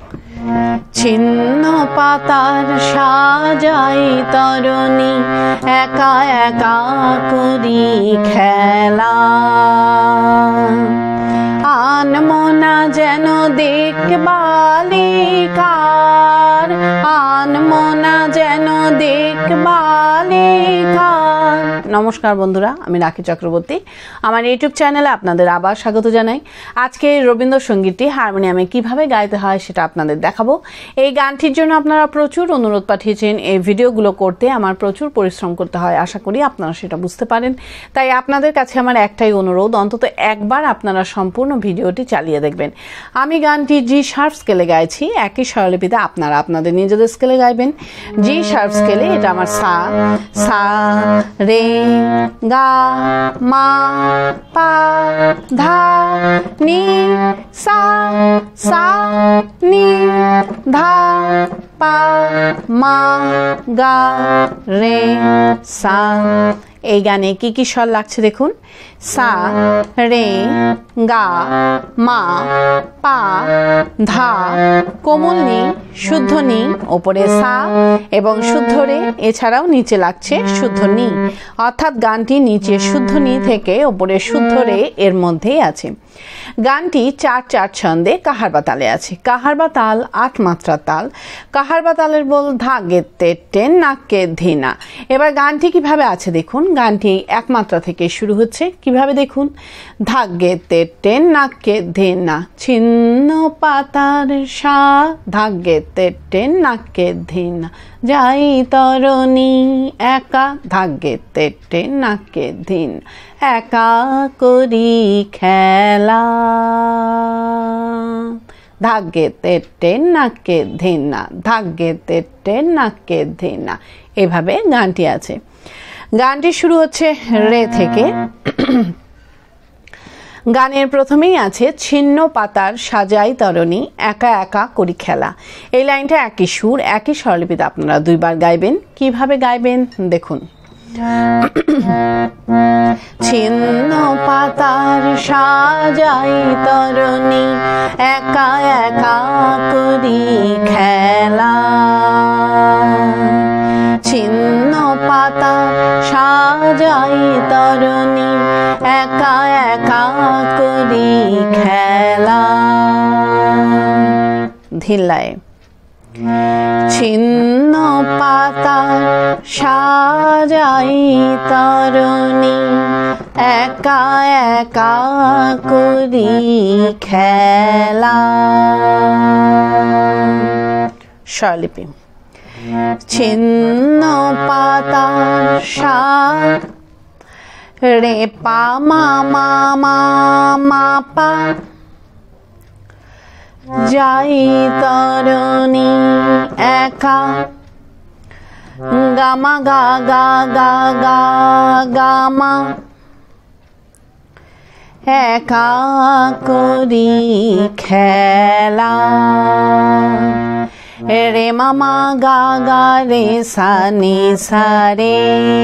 ছিন্ন পাতার সাজাই তরণী, একা একা করি খেলা। আনমনা যেন দেখবালিকার, আনমনা যেন দেখবালিকার। নমস্কার বন্ধুরা, আমি রাখি চক্রবর্তী। আমার ইউটিউব চ্যানেলে আপনাদের আবার স্বাগত জানাই। আজকে রবীন্দ্রসঙ্গীতটি হারমোনিয়ামে কিভাবে গাইতে হয় সেটা আপনাদের দেখাবো। এই গানটির জন্য আপনারা প্রচুর অনুরোধ পাঠিয়েছেন। এই ভিডিওগুলো করতে আমার প্রচুর পরিশ্রম করতে হয়, আশা করি আপনারা সেটা বুঝতে পারেন। তাই আপনাদের কাছে আমার একটাই অনুরোধ, অন্তত একবার আপনারা সম্পূর্ণ ভিডিওটি চালিয়ে দেখবেন। আমি গানটি জি শার্প স্কেলে গাইছি, একই স্বরলিপিতে আপনারা আপনাদের নিজেদের স্কেলে গাইবেন। জি শার্প স্কেলে এটা আমার সা, সা রে গা মা পা ধা নি সা, সা নি ধা পা মা গা রে সা। এই গানে কি কি স্বর লাগছে দেখুন। সা রে গা মা পা ধা, কোমল নি, শুদ্ধ নি, ওপরে সা এবং শুদ্ধ রে, এছাড়াও নিচে লাগছে শুদ্ধ নি। অর্থাৎ গানটি নিচে শুদ্ধ নি থেকে ওপরে শুদ্ধ রে এর মধ্যেই আছে। গানটি 4/4 ছন্দে কাহারবা তালে আছে। কাহারবা তাল 8 মাত্রার তাল। কাহারবা তালের বল ধা গে তে টেন নাকে ধিনা। এবার গানটি কিভাবে আছে দেখুন। গানটি 1 মাত্রা থেকে শুরু হচ্ছে, কিভাবে দেখুন। ধা গে তে টেন নাকে ধিনা, ছিন্ন পাতার সা, ধা গে তে টেন নাকে ধিনা, যাই তরণী একা, ধা গে তে টেন নাকে ধিন, একা করি খেলা। ধাগে তে টেন নাকে ধিনা, ধাগে তে টেন নাকে ধিনা। এভাবে গানটি আছে। গানটি শুরু হচ্ছে রে থেকে। গানের প্রথমেই আছে ছিন্ন পাতার সাজাই তরণী, একা একা করি খেলা। এই লাইনটা একই সুর, একই স্বরলিপিতে আপনারা 2 বার গাইবেন। কিভাবে গাইবেন দেখুন। ছিন্ন পাতার সাজাই তরণী, একা একা করি খেলা। ছিন্ন পাতা সাজাই তরণী, একা একা করি খেলা। ধিল্লায়। ছিন্ন পাতা সাজাই তরণী, একা একা করি খেলা। স্বরলিপি। ছিন্ন পাতা সা রে পা মা মা মা মা পা, যাই তরণী একা, গামা গা গা গা গা গামা, একা করি খেলা। রে মামা গা গা রে সা নি সা রে।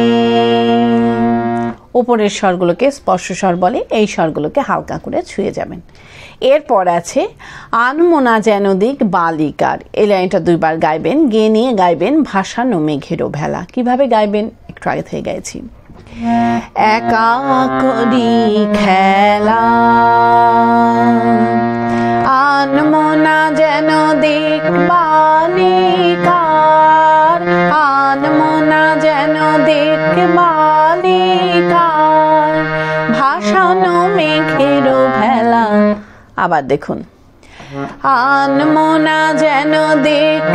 উপরের স্বরগুলোকে স্পর্শ স্বর বলে, এই স্বরগুলোকে হালকা করে ছুঁয়ে যাবেন। এরপর আছে আনমনা যেন দিক বালিকার। এই লাইনটা 2 বার গাইবেন, গেয়ে নিয়ে গাইবেন ভাসানো মেঘেরও ভেলা। কিভাবে গাইবেন একটু আগে থেকে গাইছি। একা করি খেলা, আনমনা যেন দিক বালিকার, আনমনা যেন দিক বালিকার, ভাসানো মেঘেরও ভেলা। আবার দেখুন। আনমনা যেন দিক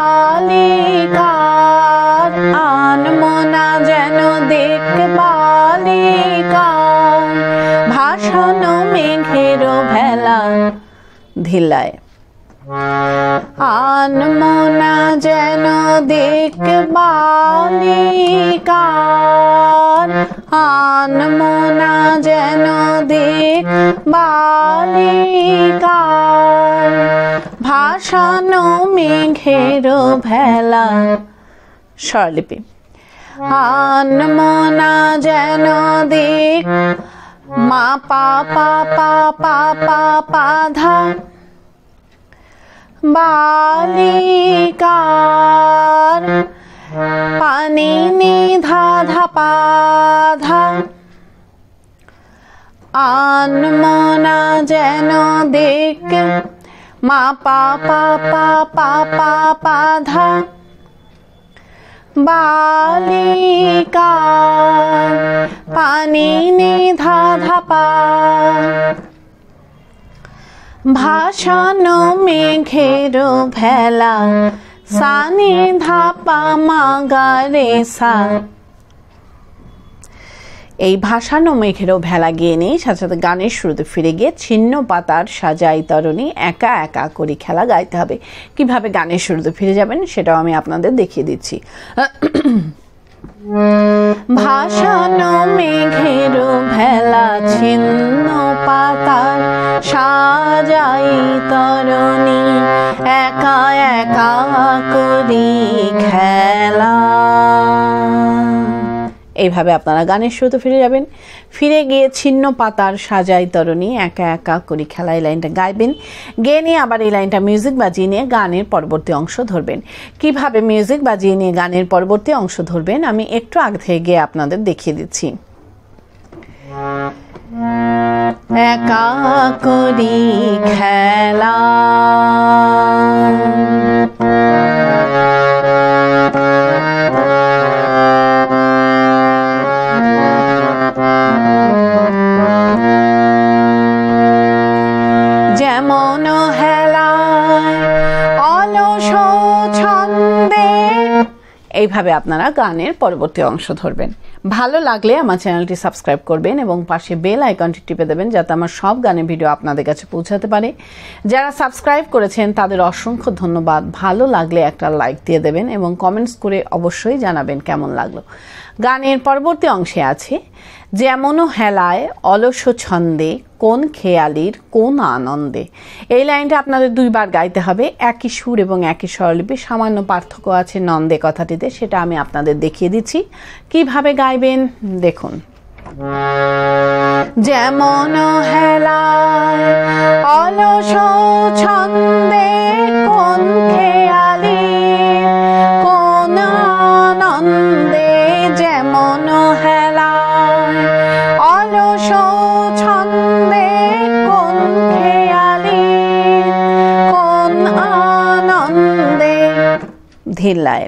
বালিকার, আনমনা যেন দিক বালিকার, ভাসানো মেঘেরও ভেলা। ধিল্লায়। আনমনা যেন দিক বালিকার, আনমনা যেন দিক বালিকার, ভাসানো মেঘেরও ভেলা। স্বরলিপি। আনমনা যেন দিক মা পা পা পা পা পা পা ধা, বালিকার পানি নিধা ধাপা ধা আনমনা যেন দেখ মা পা পা পা পা পা পা ধা বালিকার পানি নিধা ধাপা ভাসানো মেঘের ভেলা সানি ধাপা মাগারে সা। এই ভাসানো মেঘেরও ভেলা গিয়ে নেই, সাথে সাথে গানের শুরুতে ফিরে গিয়ে ছিন্ন পাতার সাজাই তরণী একা একা করি খেলা গাইতে হবে। কিভাবে গানের শুরুতে ফিরে যাবেন সেটাও আমি আপনাদের দেখিয়ে দিচ্ছি। ভাসানো মেঘের ভেলা ছিন্ন পাতার সাজাই তরণী একা একা করি খেলা। এইভাবে আপনারা গানের শুরুতে ফিরে যাবেন। ফিরে গিয়ে ছিন্ন পাতার সাজাই তরণী একা একা করি খেলা, এই লাইনটা গাইবেন। গেয়ে নিয়ে আবার এই লাইনটা মিউজিক বাজিয়ে নিয়ে গানের পরবর্তী অংশ ধরবেন। কিভাবে মিউজিক বাজিয়ে নিয়ে গানের পরবর্তী অংশ ধরবেন আমি একটু আগে থেকে গিয়ে আপনাদের দেখিয়ে দিচ্ছি। একা করি খেলা যেমন হেলায় অলস ছন্দে। এইভাবে আপনারা গানের পরবর্তী অংশ ধরবেন। ভালো লাগলে আমার চ্যানেলটি সাবস্ক্রাইব করবেন এবং পাশে বেল আইকনটি টিপে দেবেন যাতে আমার সব গানের ভিডিও আপনাদের কাছে পৌঁছাতে পারে। যারা সাবস্ক্রাইব করেছেন তাদের অসংখ্য ধন্যবাদ। ভালো লাগলে একটা লাইক দিয়ে দেবেন এবং কমেন্টস করে অবশ্যই জানাবেন কেমন লাগলো। গানের পরবর্তী অংশে আছে যেমন হেলায় অলস ছন্দে কোন খেয়ালির কোন আনন্দে। এই লাইনটা আপনাদের দুইবার গাইতে হবে, একই সুর এবং একই স্বরলিপি। সামান্য পার্থক্য আছে নন্দে কথাটিতে, সেটা আমি আপনাদের দেখিয়ে দিচ্ছি কিভাবে গাইবেন দেখুন। যেমন হেলায় অলস ছন্দে কোন খেয়ালির কোন আনন্দে। যেমন হেলায় অলস ছন্দে কোন খেয়ালির কোন আনন্দে। ধীরলায়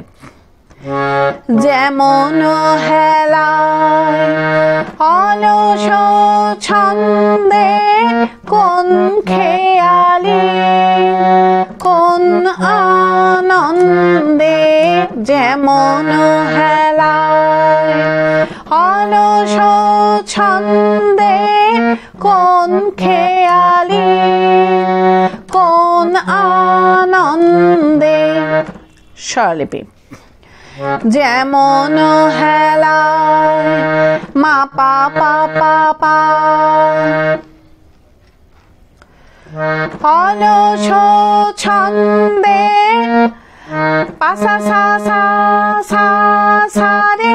যেমন হেলায় অলস ছন্দে কোন খেয়ালির কোন আনন্দে। যেমন হেলায় অলস ছন্দে কোন খেয়ালির কোন আনন্দে। স্বরলিপি যেমন হেলায় মা পা পা পা পা অলস ছন্দে পা সা সা সা সা সা রে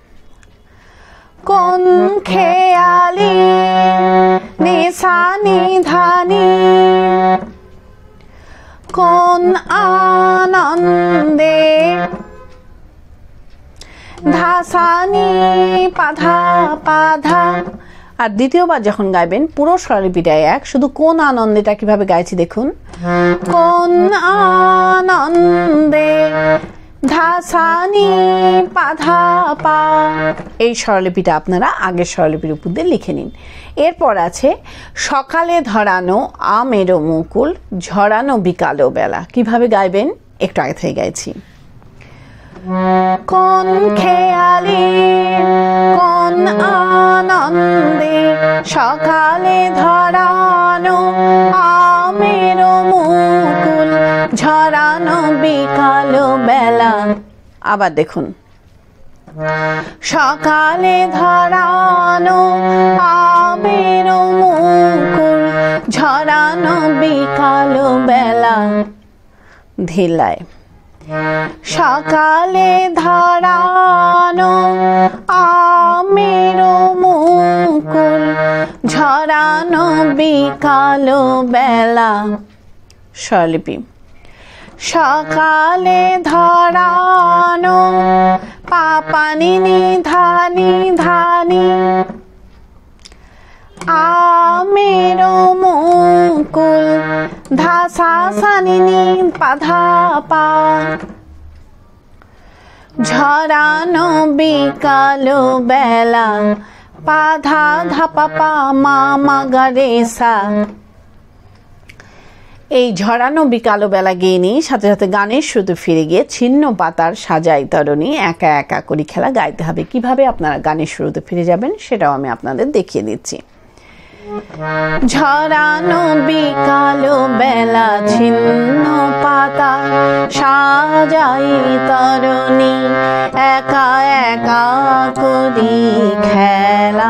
কোন খেয়ালি নিসা নিধানি কোন আনন্দে। ধাসানি পাধা পাধা। আর দ্বিতীয়বার যখন গাইবেন পুরো স্বরলিপিটাই এক, শুধু কোন আনন্দেটা কিভাবে গাইছি দেখুন। কোন আনন্দে ধাসানি পাধা পা। এই স্বরলিপিটা আপনারা আগের স্বরলিপির উপর দিয়ে লিখে নিন। এরপর আছে সকালে ধরানো আমের মুকুল ঝরানো বিকালো বেলা। কিভাবে গাইবেন একটু আগে থেকে গাইছি। কোন খেয়ালি কোন আনন্দে সকালে ধরানো আমের মুকুল ঝরানো বিকালো বেলা। আবার দেখুন সকালে ধরানো আমের মুকুল ঝরানো বিকালো বেলা। ধীলায় সকালে ধরানো আমের মুকুল ঝরানো বিকালো বেলা। স্বরলিপি সকালে ধরানো পাপানি ধানি ধানি আমের মুকুল ধাসা সানি পাধা পা ঝরানো বিকালো বেলা পাধা ধাপা পা মা গা রে সা। এই ঝরানো বিকালো বেলা গেয়ে নিয়ে সাথে সাথে গানের শুরুতে ফিরে গিয়ে ছিন্ন পাতার সাজাই তরণী একা একা করি খেলা গাইতে হবে। কিভাবে আপনারা গানের শুরুতে ফিরে যাবেন সেটাও আমি আপনাদের দেখিয়ে দিচ্ছি। ঝরানো বিকালো বেলা ছিন্ন পাতা সাজাই তরণী একা একা করি খেলা।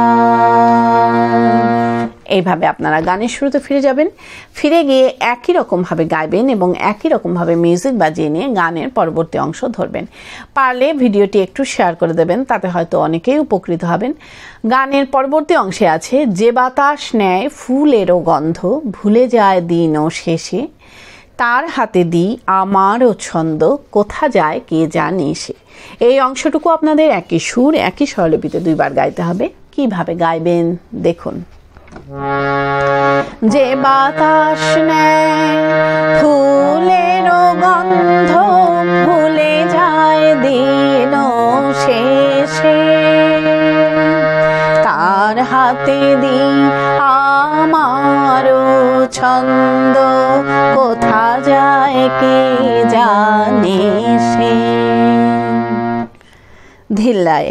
এইভাবে আপনারা গানের শুরুতে ফিরে যাবেন, ফিরে গিয়ে একই রকমভাবে গাইবেন এবং একই রকমভাবে মিউজিক বাজিয়ে নিয়ে গানের পরবর্তী অংশ ধরবেন। পারলে ভিডিওটি একটু শেয়ার করে দেবেন, তাতে হয়তো অনেকেই উপকৃত হবেন। গানের পরবর্তী অংশে আছে, যে বাতাস নেয় ফুলেরও গন্ধ ভুলে যায় দিনও শেষে, তার হাতে দিই আমারও ছন্দ কোথা যায় কে জানে সে। এই অংশটুকু আপনাদের একই সুর একই স্বরলিপিতে দুইবার গাইতে হবে। কিভাবে গাইবেন দেখুন। যে বাতাস নেয় ফুলেরও গন্ধ ভুলে যায় দিন শেষে, তার হাতে দিই আমারও ছন্দ কোথা যায় কে জানে সে। ধিল্লায়।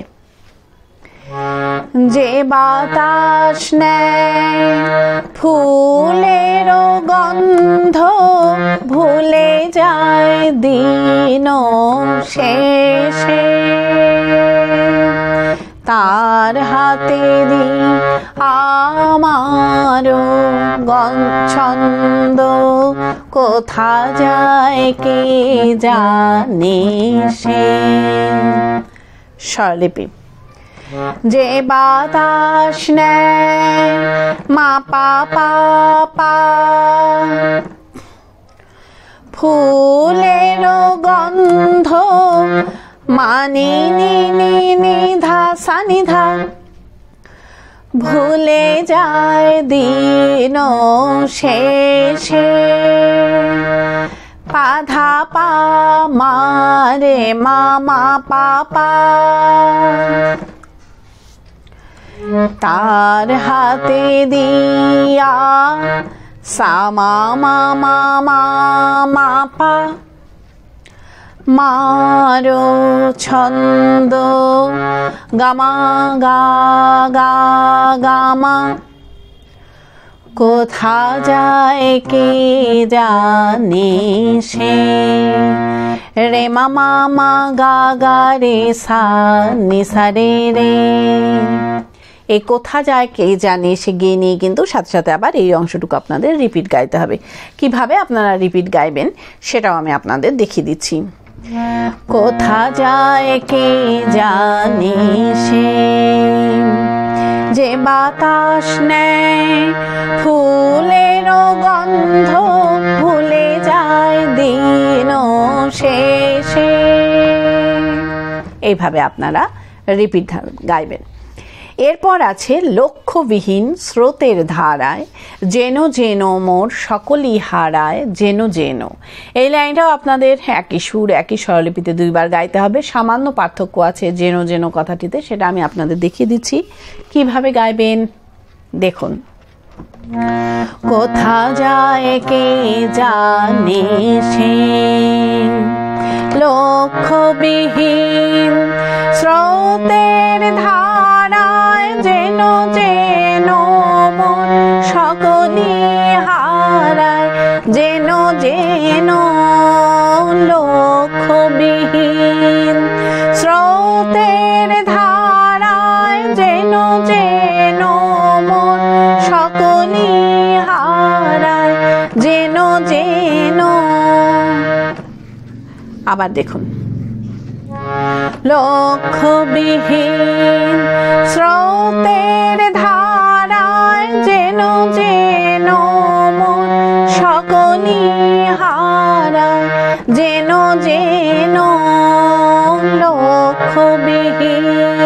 যে বাতাস নেয় ফুলেরও গন্ধ ভুলে যায় দিন শেষে, তার হাতে দিই আমারও ছন্দ কোথা যায় কে জানে সে। স্বরলিপি। যে বাতাস নেয় মা পা পা পা ফুলেরও গন্ধ মানি নি ধা সানি ধা, ভুলে যায় দিন শেষে, পাধা পা মা রে মা পা পা, তার হাতে দিয়া সা মা মা পা, মারো ছন্দ গামা গা গা গামা কোথা যায় কে জানে সে। রে মা গা গা রে সা নি সা রে রে। এই কোথা যায় কে জানে সে গিয়ে নিয়ে কিন্তু সাথে সাথে আবার এই অংশটুকু আপনাদের রিপিট গাইতে হবে। কিভাবে আপনারা রিপিট গাইবেন সেটাও আমি আপনাদের দেখিয়ে দিচ্ছি। কোথা যায় কে জানে সে, যে বাতাস নেয় ফুলেরও গন্ধ ভুলে যায় দিন শেষে। এইভাবে আপনারা রিপিট গাইবেন। এরপর আছে লক্ষ্যবিহীন স্রোতের ধারায় যেন যেন মোর সকলই হারায় যেন যেন। এই লাইনটাও আপনাদের একই সুর একই স্বরলিপিতে দুইবার গাইতে হবে। সামান্য পার্থক্য আছে যেন যেন কথাটিতে, সেটা আমি আপনাদের দেখিয়ে দিচ্ছি কিভাবে গাইবেন দেখুন। কোথা যায় কে জানে সে, লক্ষ্যবিহীন স্রোতের ধারায় যেন যেন মোর সকলই হারায় যেন যেন। লক্ষ্যবিহীন স্রোতের ধারায় যেন যেন মোর সকলই হারায় যেন যেন। আবার দেখুন। লক্ষ্যবিহীন স্রোতের ধারায় যেন যেন মোর সকলই হারায় যেন যেন লক্ষ্যবিহীন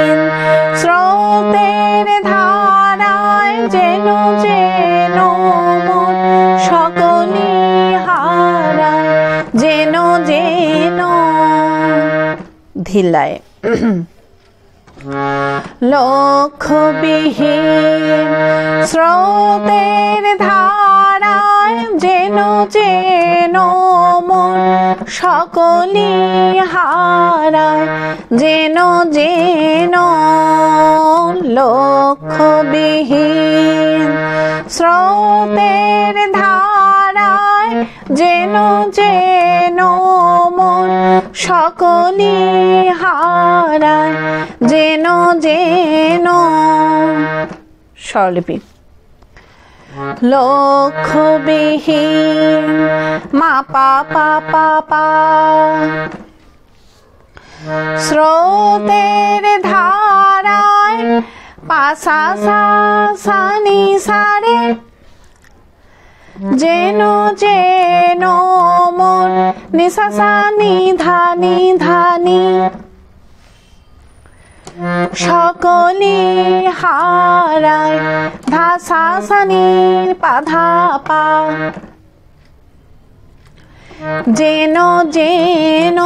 স্রোতের ধারায় যেন যেন মন সকলি হারায় যেন যেন ধিলায় লক্ষ্যবিহীন স্রোতের ধারায় যেন যেন মন সকলি হারায় যেন যেন লক্ষ্যবিহীন স্রোতের ধারায় যেন যেন মন সকলি হারায় যেন যেন স্বরলিপি লক্ষ্যবিহীন মা পা পা পা পা স্রোতের ধারায় পা সা সা সা নি সা রে যেন যেন মন নি সা সা নি ধা নি ধা নি সকলি হারায় ধা সা সা নি পা ধা পা যেন যেন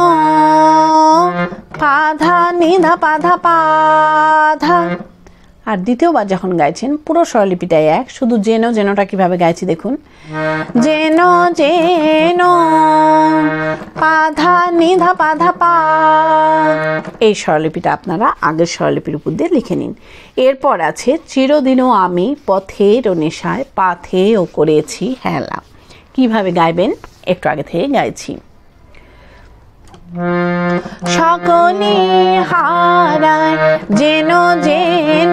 পা ধা নি ধা পা ধা পা ধা। আর দ্বিতীয়বার যখন গাইছেন পুরো স্বরলিপিটাই এক, শুধু যেন যেনটা কিভাবে গাইছি দেখুন। যেন যেন পা ধা নি ধা পা ধা পা, এই স্বরলিপিটা আপনারা আগের স্বরলিপির উপর দিয়ে লিখে নিন। এরপর আছে চিরদিনও আমি পথের নেশায় পাথেও করেছি হেলা। কিভাবে গাইবেন একটু আগে থেকে গাইছি। সকলি হারায় যেন যেন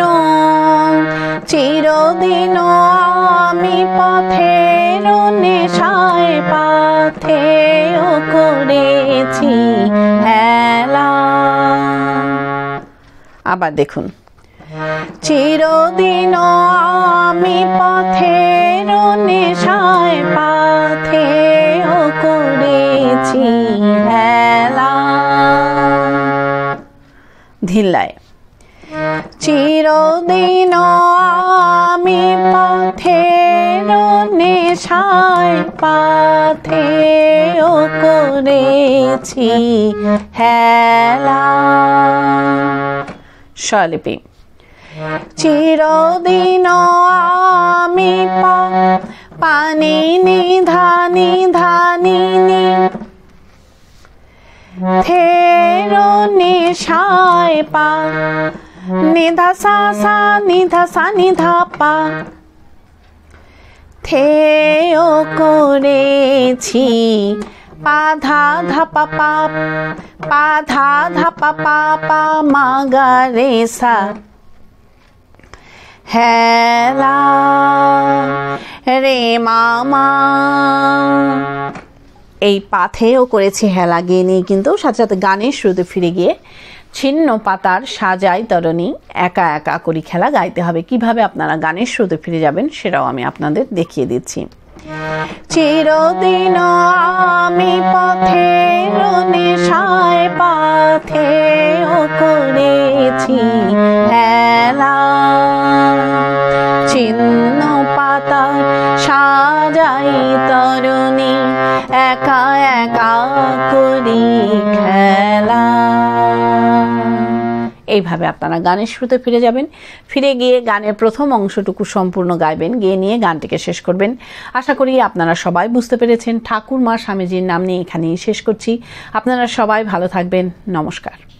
চিরদিন আমি পথের নেশায় পাথেও করেছি হেলা। আবার দেখুন, চিরদিন আমি পথের নেশায় পাথেও করেছি হেলা। ধিল্লায় চিরদিন আমি পথের নেশায় পাথেও করেছি হেলা। স্বরলিপি চিরদিন আমি পানি নিধানি ধানি নি থের নেশায় পা নিধা সা সা নিধা সা নিধা পা থেও করেছি পা ধা ধা পা পা পা ধা ধা পা পা পা মা গা রে সা হেলা রে মামা। এই পাথেও করেছি হেলা গিয়ে নিয়ে কিন্তু সাথে সাথে গানের শুরুতে ফিরে গিয়ে ছিন্ন পাতার সাজাই তরণী একা একা করি খেলা গাইতে হবে। কিভাবে আপনারা গানের শুরুতে ফিরে যাবেন সেটাও আমি আপনাদের দেখিয়ে দিচ্ছি। চিরদিন আমি পথের নেশায় পাথেও করেছি হেলা। ছিন্ন পাতার সাজাই তরণী একা একা করি খেলা। এইভাবে আপনারা গানের শুরুতে ফিরে যাবেন, ফিরে গিয়ে গানের প্রথম অংশটুকু সম্পূর্ণ গাইবেন, গিয়ে নিয়ে গানটিকে শেষ করবেন। আশা করি আপনারা সবাই বুঝতে পেরেছেন। ঠাকুর মা স্বামীজির নাম নিয়ে এখানেই শেষ করছি। আপনারা সবাই ভালো থাকবেন। নমস্কার।